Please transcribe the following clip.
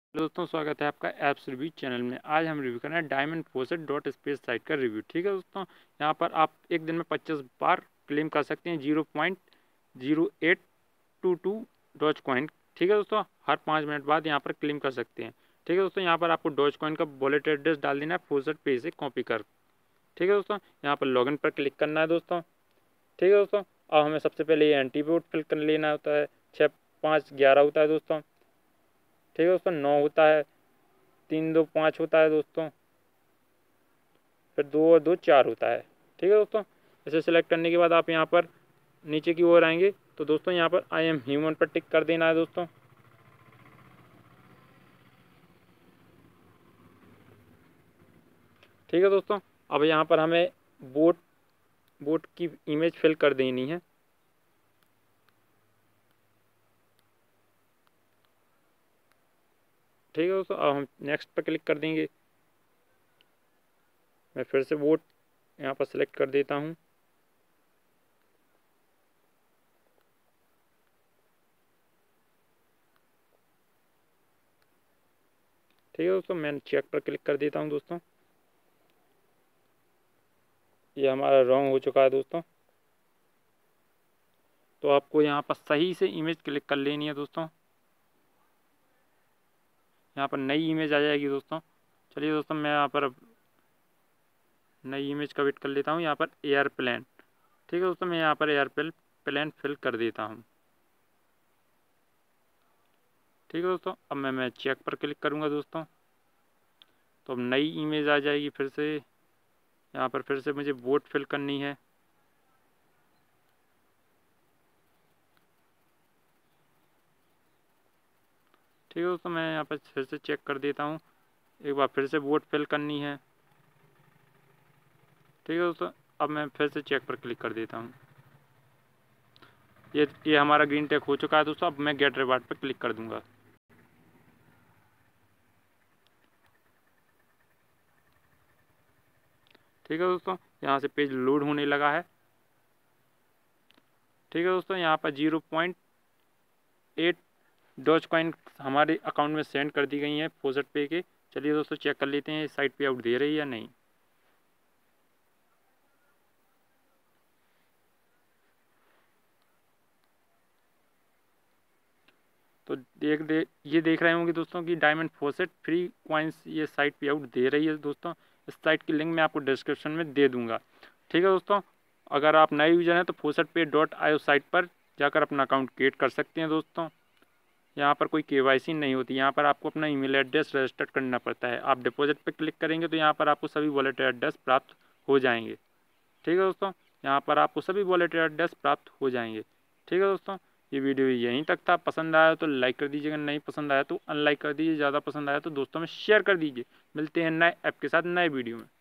Hello दोस्तों, स्वागत है आपका ऐप्स रिव्यू चैनल में। आज हम रिव्यू कर रहे हैं diamond faucet dot space site का रिव्यू। ठीक है दोस्तों, यहाँ पर आप एक दिन में 25 बार क्लेम कर सकते हैं 0.0822 डॉज कॉइन। ठीक है दोस्तों, हर 5 मिनट बाद यहाँ पर क्लेम कर सकते हैं। ठीक है दोस्तों, यहाँ पर आपको डॉज कॉइन का वॉलेट एड्रेस डाल देना है फोसेट पे से कॉपी कर। ठीक है दोस्तों, यहाँ पर लॉगिन पर क्लिक करना है दोस्तों। ठीक है दोस्तों, अब हमें सबसे पहले ये एंटीबोट फिल कर लेना होता है। 6 5 11 होता है दोस्तों। ठीक है दोस्तों, 9 होता है, 3 2 5 होता है दोस्तों, फिर 2 और 2 4 होता है। ठीक है दोस्तों, इसे सेलेक्ट करने के बाद आप यहाँ पर नीचे की ओर आएंगे तो दोस्तों यहाँ पर आई एम ह्यूमन पर टिक कर देना है दोस्तों। ठीक है दोस्तों, अब यहाँ पर हमें बोट बोट की इमेज फिल कर देनी है। ठीक है दोस्तों, अब हम नेक्स्ट पर क्लिक कर देंगे। मैं फिर से बोट यहाँ पर सेलेक्ट कर देता हूँ। ठीक है दोस्तों, मैं चेक पर क्लिक कर देता हूँ दोस्तों। ये हमारा रॉन्ग हो चुका है दोस्तों, तो आपको यहाँ पर सही से इमेज क्लिक कर लेनी है दोस्तों। यहाँ पर नई इमेज आ जाएगी दोस्तों। चलिए दोस्तों, मैं यहाँ पर नई इमेज का वेट कर लेता हूँ। यहाँ पर एयरप्लेन। ठीक है दोस्तों, मैं यहाँ पर एयरप्लेन फिल कर देता हूँ। ठीक है दोस्तों, अब मैं चेक पर क्लिक करूँगा दोस्तों, तो अब नई इमेज आ जाएगी फिर से। यहाँ पर फिर से मुझे बोट फिल करनी है। ठीक है दोस्तों, मैं यहाँ पर फिर से चेक कर देता हूँ। एक बार फिर से बोट फिल करनी है। ठीक है दोस्तों, अब मैं फिर से चेक पर क्लिक कर देता हूँ। ये हमारा ग्रीन टेक हो चुका है दोस्तों। अब मैं गेट रिवार्ड पर क्लिक कर दूंगा। ठीक है दोस्तों, यहाँ से पेज लोड होने लगा है। ठीक है दोस्तों, यहाँ पर 0.8 डॉज कॉइन हमारे अकाउंट में सेंड कर दी गई हैं फोसेट पे के। चलिए दोस्तों, चेक कर लेते हैं साइट पे आउट दे रही है या नहीं। तो ये देख रहे होंगे दोस्तों कि डायमंड फोसेट फ्री कॉइन्स ये साइट पे आउट दे रही है दोस्तों। इस साइट की लिंक मैं आपको डिस्क्रिप्शन में दे दूंगा। ठीक है दोस्तों, अगर आप नए यूजर हैं तो fosetpay.io साइट पर जाकर अपना अकाउंट क्रिएट कर सकते हैं दोस्तों। यहाँ पर कोई केवाईसी नहीं होती। यहाँ पर आपको अपना ईमेल एड्रेस रजिस्टर करना पड़ता है। आप डिपॉजिट पर क्लिक करेंगे तो यहाँ पर आपको सभी वॉलेट एड्रेस प्राप्त हो जाएंगे। ठीक है दोस्तों, यहाँ पर आपको सभी वॉलेट एड्रेस प्राप्त हो जाएंगे। ठीक है दोस्तों, ये वीडियो यहीं तक था। पसंद आया तो लाइक कर दीजिएगा, नहीं पसंद आया तो अनलाइक कर दीजिए, ज़्यादा पसंद आया तो दोस्तों में शेयर कर दीजिए। मिलते हैं नए ऐप के साथ नए वीडियो में।